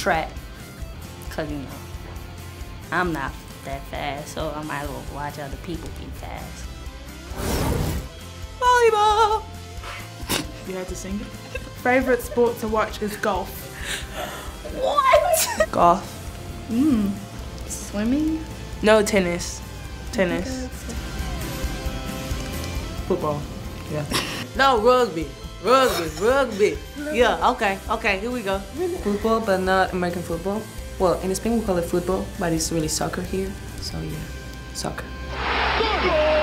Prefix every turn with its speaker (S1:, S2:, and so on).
S1: track. Cause you know, I'm not that fast, so I might as well watch other people be fast.
S2: Volleyball.
S3: You had to sing it?
S2: Favorite sport to watch is golf.
S1: What?
S2: Golf.
S1: Swimming?
S2: No, tennis. Tennis.
S3: Football. Yeah.
S4: No, rugby. Rugby. Yeah, okay, here we go.
S5: Football, but not American football. Well, in Spain we call it football, but it's really soccer here. So yeah, soccer.